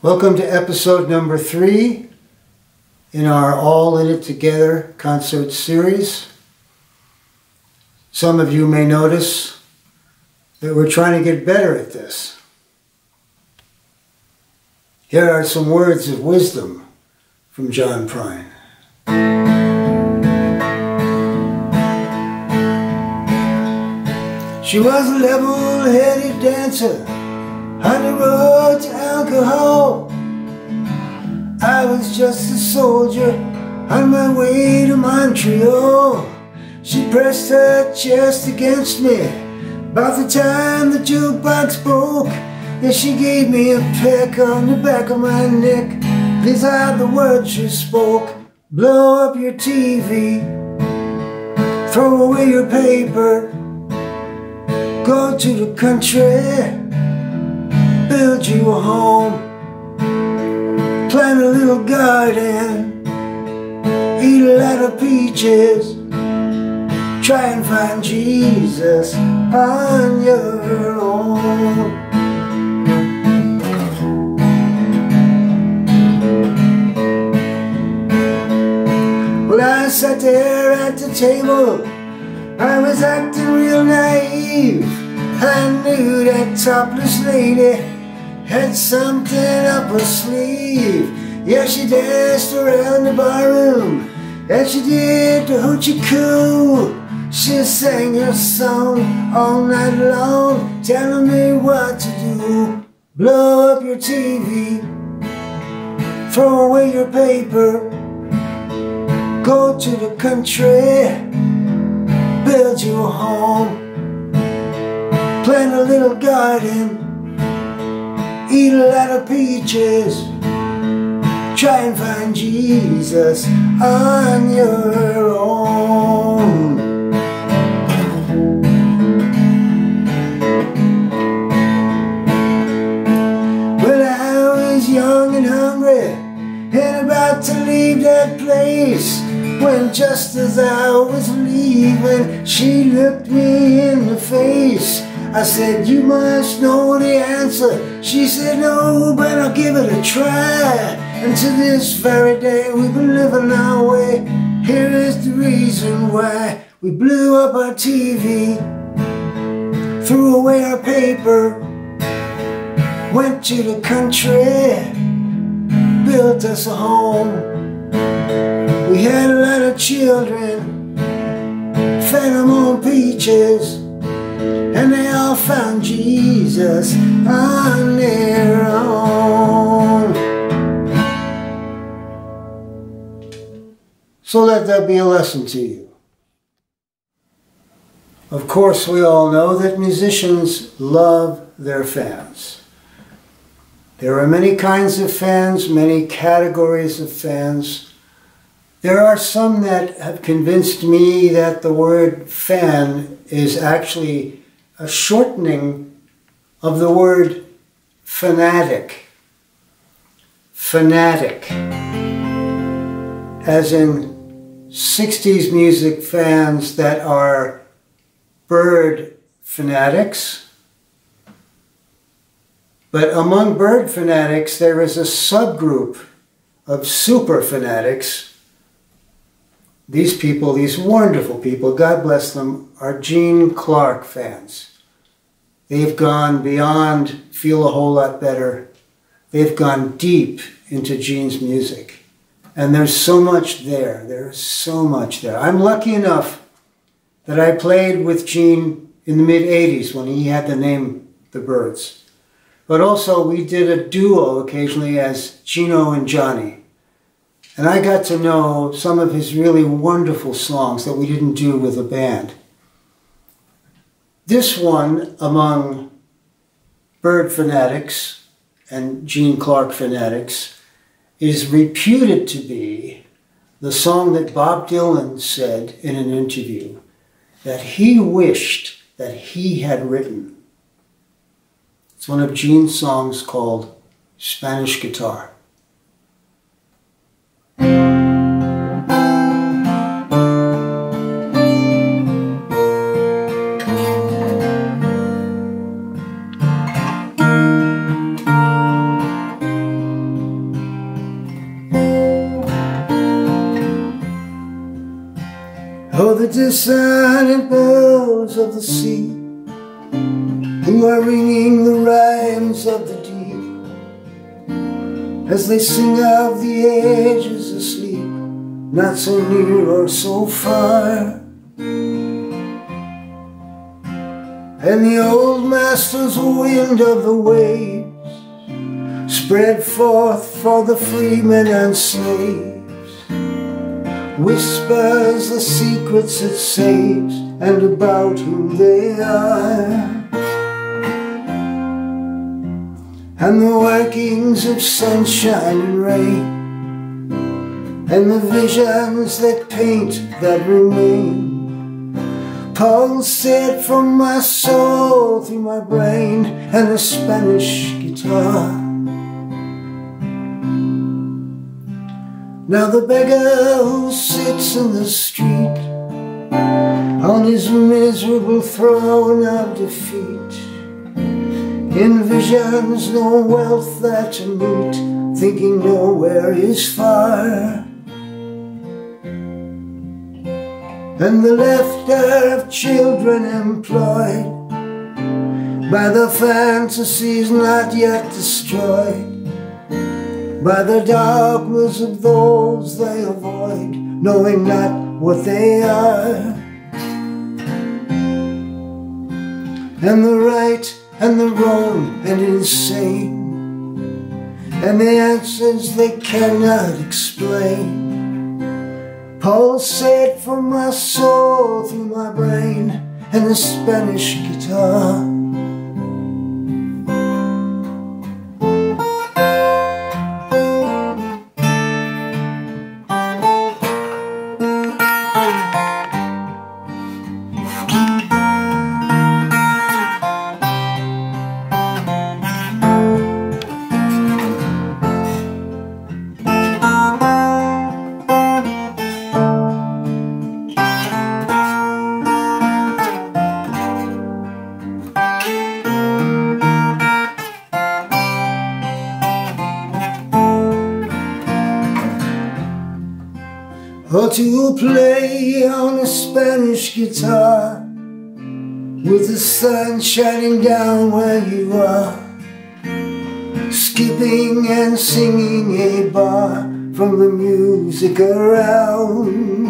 Welcome to episode number 3 in our All In It Together concert series. Some of you may notice that we're trying to get better at this. Here are some words of wisdom from John Prine. She was a level-headed dancer on the road to alcohol. I was just a soldier on my way to Montreal. She pressed her chest against me about the time the jukebox broke. Then she gave me a peck on the back of my neck. These are the words she spoke: blow up your TV, throw away your paper, go to the country, build you a home, plant a little garden, eat a lot of peaches, try and find Jesus on your own. Well, I sat there at the table, I was acting real naive. I knew that topless lady had something up her sleeve. Yeah, she danced around the barroom, and she did the hoochie coo. She sang her song all night long, telling me what to do. Blow up your TV, throw away your paper, go to the country, build you a home, plant a little garden, eat a lot of peaches, try and find Jesus on your own. Well, I was young and hungry and about to leave that place, when just as I was leaving, she looked me in the face. I said, you must know the answer. She said, no, but I'll give it a try. And to this very day, we've been living our way. Here is the reason why. We blew up our TV, threw away our paper, went to the country, built us a home. We had a lot of children, fed them on peaches, and they all found Jesus on their own. So let that be a lesson to you. Of course, we all know that musicians love their fans. There are many kinds of fans, many categories of fans. There are some that have convinced me that the word fan is actually a shortening of the word fanatic. Fanatic. As in 60s music fans that are Bird fanatics. But among Bird fanatics, there is a subgroup of super fanatics. These people, these wonderful people, God bless them, are Gene Clark fans. They've gone beyond Feel a Whole Lot Better. They've gone deep into Gene's music. And there's so much there. There's so much there. I'm lucky enough that I played with Gene in the mid-'80s when he had the name The Byrds. But also we did a duo occasionally as Gino and Johnny. And I got to know some of his really wonderful songs that we didn't do with a band. This one, among Bird fanatics and Gene Clark fanatics, is reputed to be the song that Bob Dylan said in an interview that he wished that he had written. It's one of Gene's songs called Spanish Guitar. the silent bells of the sea, who are ringing the rhymes of the deep, as they sing of the ages asleep, not so near or so far. And the old master's wind of the waves spread forth for the freemen and slaves, whispers the secrets it saves, and about whom they are, and the workings of sunshine and rain, and the visions that paint that remain, pulsate from my soul through my brain and a Spanish guitar. Now the beggar who sits in the street on his miserable throne of defeat envisions no wealth there to meet, thinking nowhere is far. And the laughter of children employed by the fantasies not yet destroyed, by the dogmas of those they avoid, knowing not what they are. And the right and the wrong and insane, and the answers they cannot explain, pulsate from my soul through my brain and the Spanish guitar. Or to play on a Spanish guitar with the sun shining down where you are, skipping and singing a bar from the music around,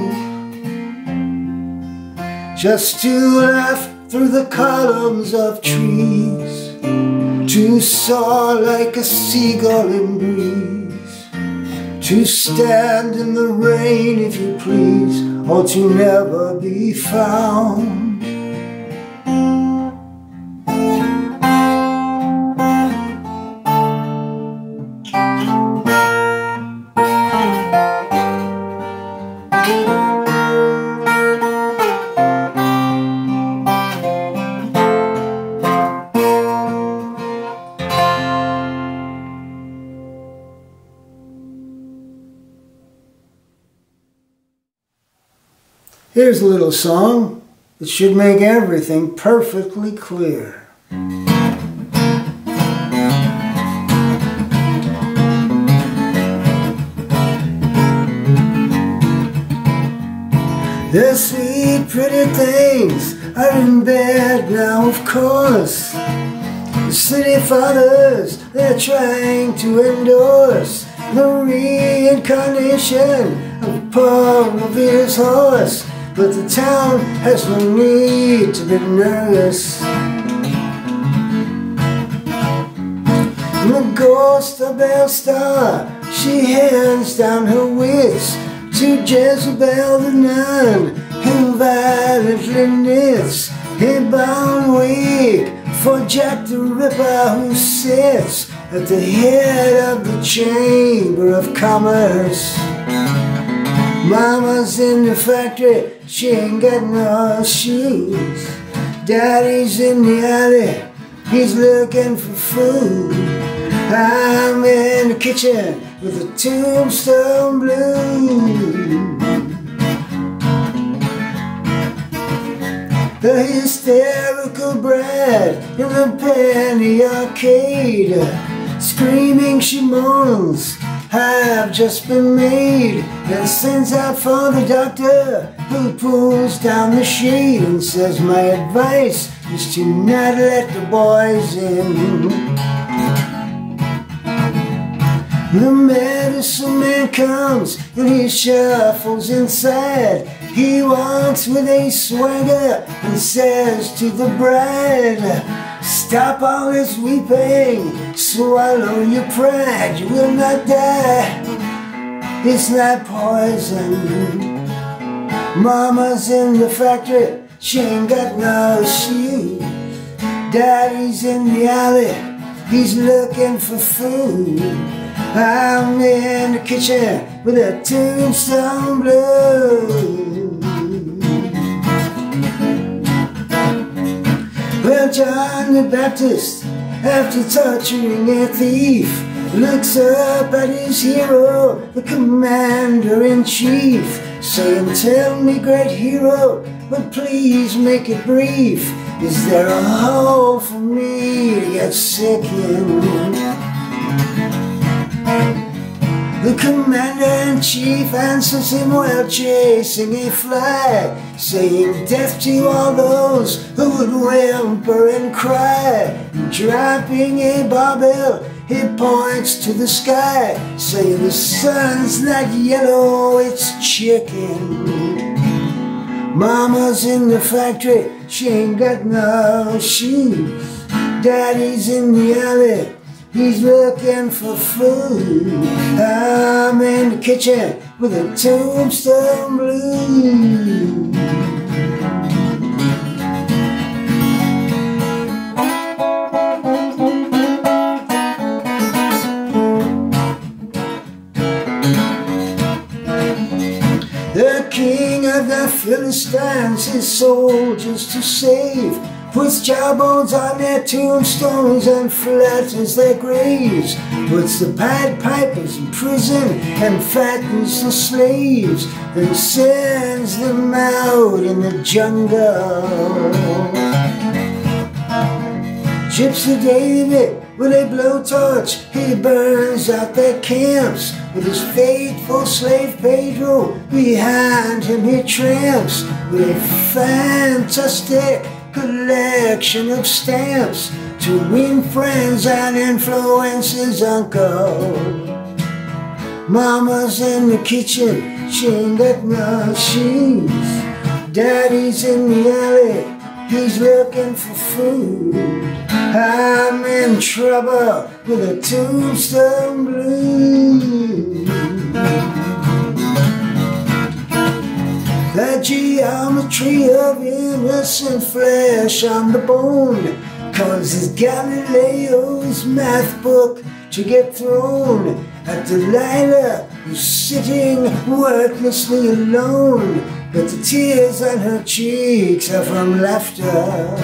just to laugh through the columns of trees, to soar like a seagull in breeze, to stand in the rain if you please, or to never be found. Here's a little song that should make everything perfectly clear. The sweet pretty things are in bed now, of course. The city fathers, they're trying to endorse the reincarnation of Paul Revere's horse. But the town has no need to be nervous. And the ghost of Belstar, she hands down her wits to Jezebel the nun, who violently knits a bound wig for Jack the Ripper, who sits at the head of the Chamber of Commerce. Mama's in the factory, she ain't got no shoes. Daddy's in the alley, he's looking for food. I'm in the kitchen with a Tombstone Blues. The hysterical brat in the penny arcade, screaming she moans, I've just been made and sends out for the doctor who pulls down the shade and says my advice is to not let the boys in. The medicine man comes and he shuffles inside. He walks with a swagger and says to the bride, stop all this weeping, swallow your pride, you will not die, it's not poison. Mama's in the factory, she ain't got no shoes. Daddy's in the alley, he's looking for food. I'm in the kitchen with a tombstone blues. Well, John the Baptist, after torturing a thief, looks up at his hero, the commander-in-chief, saying, tell me, great hero, but please make it brief. Is there a hole for me to get sick in? The commander-in-chief answers him while chasing a fly, saying death to all those who would whimper and cry. Dropping a barbell, he points to the sky, saying the sun's not yellow, it's chicken. Mama's in the factory, she ain't got no shoes. Daddy's in the alley, he's looking for food. I'm in the kitchen with a tombstone blues. The king of the Philistines, his soldiers to save, puts jawbones on their tombstones and flattens their graves, puts the Pied Pipers in prison and fattens the slaves, then sends them out in the jungle. Gypsy David, with a blowtorch, he burns out their camps. With his faithful slave Pedro behind him he tramps, with a fantastic collection of stamps to win friends and influence his uncle. Mama's in the kitchen, she ain't got no shoes. Daddy's in the alley, he's looking for food. I'm in trouble with a tombstone blues. The geometry of innocent flesh on the bone causes Galileo's math book to get thrown at Delilah, who's sitting wordlessly alone, but the tears on her cheeks are from laughter.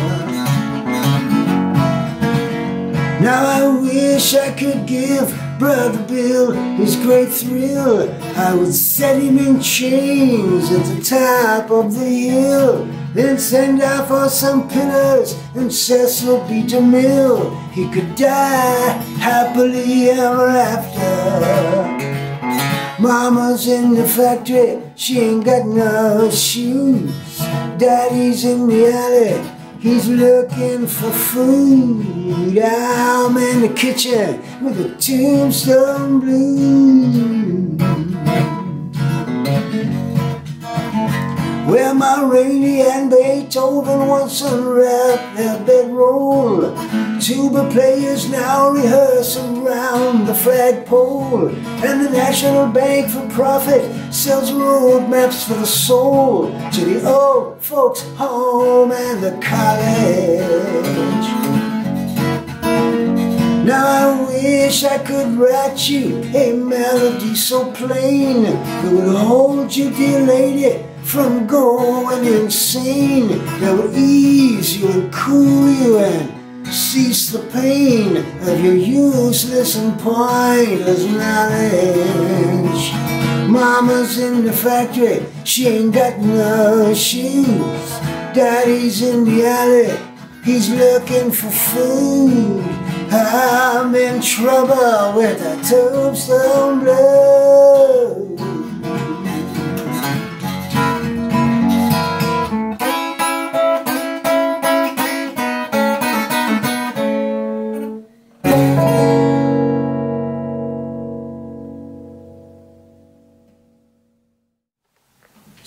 Now I wish I could give Brother Bill his great thrill. I would set him in chains at the top of the hill, then send out for some pillars and Cecil B. DeMille. He could die happily ever after. Mama's in the factory, she ain't got no shoes. Daddy's in the alley, he's looking for food. I'm in the kitchen with a tombstone blues. Well, my Rainey and Beethoven once unwrapped their bedroll. Tuba players now rehearse around the flagpole, and the National Bank for Profit sells road maps for the soul to the old folks' home and the college. Now I wish I could write you a melody so plain that would hold you, dear lady, from going insane, that would ease you and cool you and cease the pain of your useless and pointless knowledge. Mama's in the factory, she ain't got no shoes. Daddy's in the alley, he's looking for food. I'm in trouble with a tombstone blues.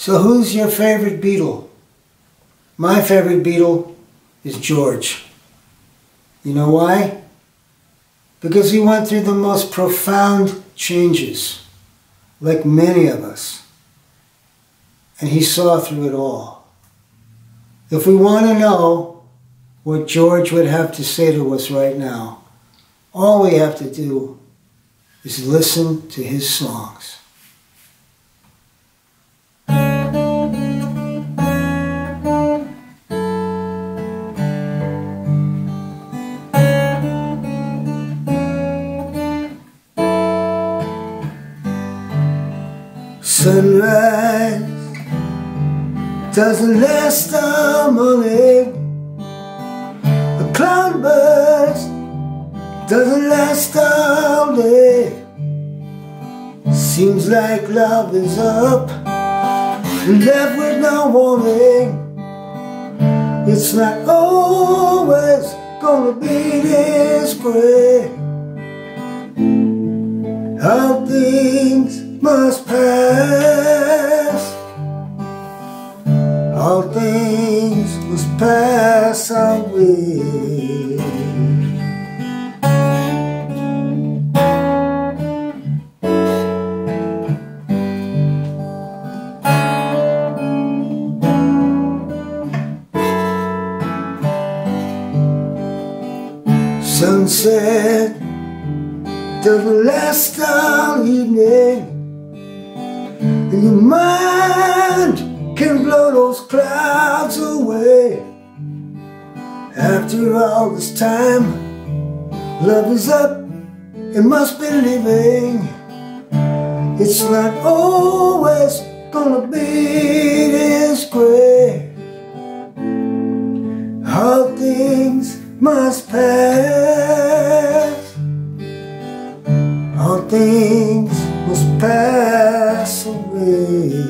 So who's your favorite Beatle? My favorite Beatle is George. You know why? Because he went through the most profound changes, like many of us. And he saw through it all. If we want to know what George would have to say to us right now, all we have to do is listen to his songs. Sunrise doesn't last all morning. A cloudburst doesn't last all day. Seems like love is up, left with no warning. It's not always gonna be this great. All things must pass. All things must pass away. Sunset doesn't last all evening, and your mind can blow those clouds away. After all this time, love is up, it must be living. It's not always gonna be this great. All things must pass. All things must pass away.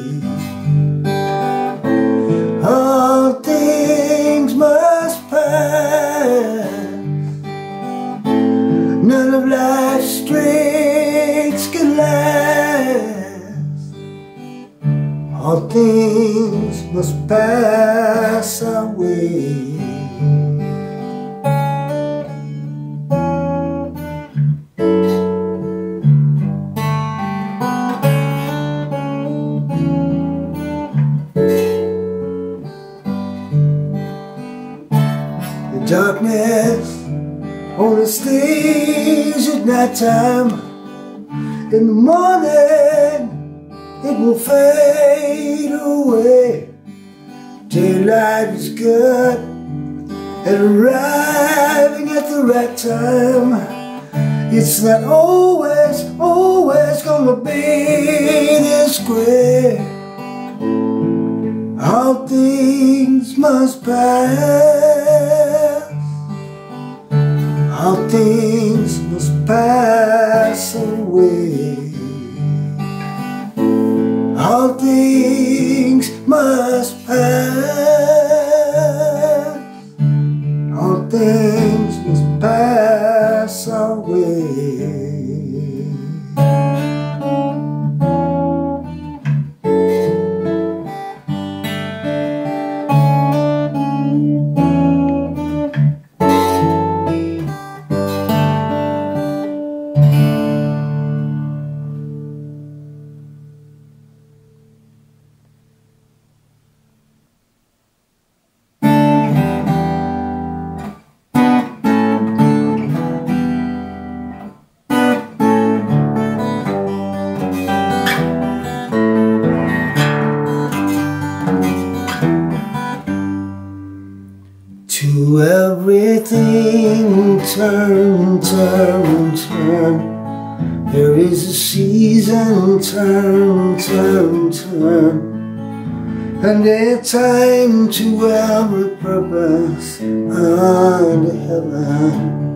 All things must pass. None of life's straits can last. All things must pass away. Darkness only stays at night time. In the morning it will fade away. Daylight is good at arriving at the right time. It's not always gonna be this great. All things must pass. All things must pass away. All things must pass. All things must pass away. To everything turn, turn, turn. There is a season, turn, turn, turn. And a time to every purpose under heaven.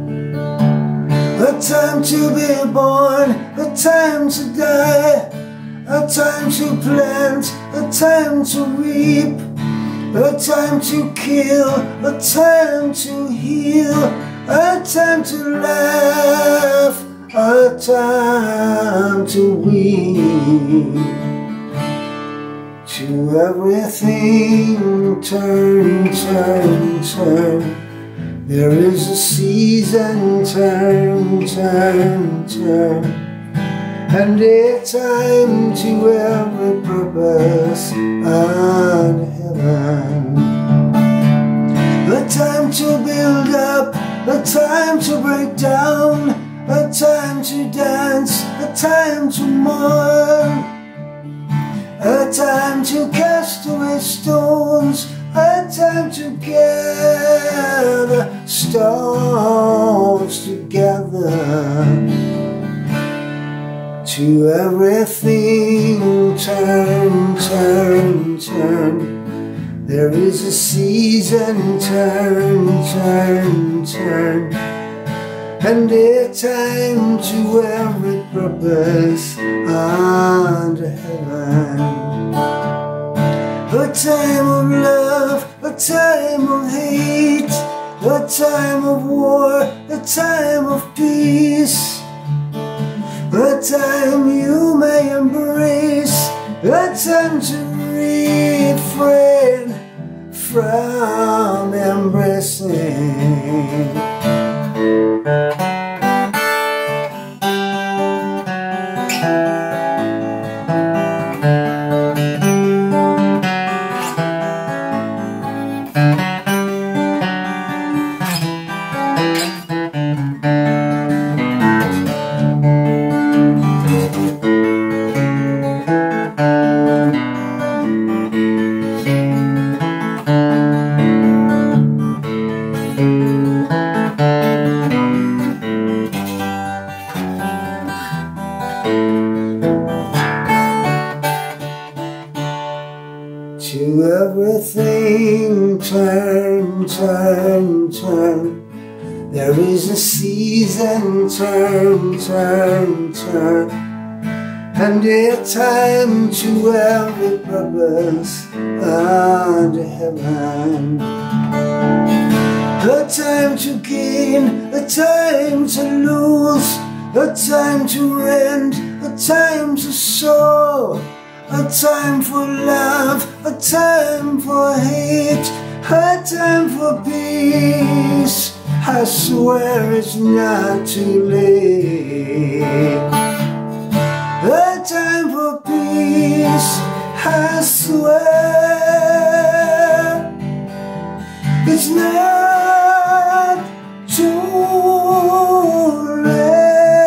A time to be born, a time to die, a time to plant, a time to reap, a time to kill, a time to heal, a time to laugh, a time to weep. To everything turn, turn, turn. There is a season, turn, turn, turn. And a time to every purpose under heaven. A time to build up, a time to break down, a time to dance, a time to mourn, a time to cast away stones, a time to gather stones together. To everything turn, turn, turn. There is a season, turn, turn, turn. And a time to every purpose under heaven. A time of love, a time of hate, a time of war, a time of peace. A time you may embrace, a time to refrain from embracing. To everything turn, turn, turn. There is a season, turn, turn, turn. And a time to every purpose under heaven. A time to gain, a time to lose, a time to rend, a time to sow. A time for love, a time for hate, a time for peace. I swear it's not too late. A time for peace, I swear it's not too late.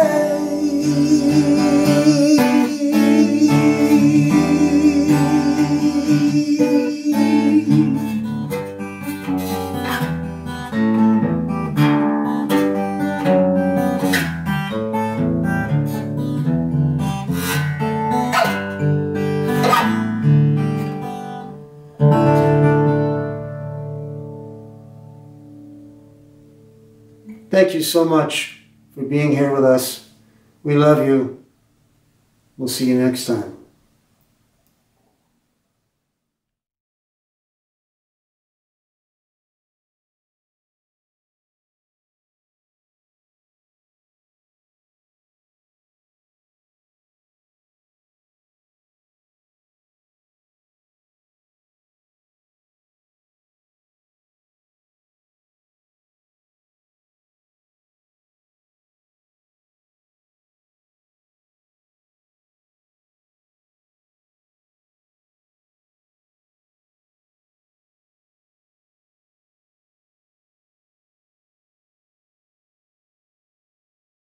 Thank you so much for being here with us. We love you. We'll see you next time.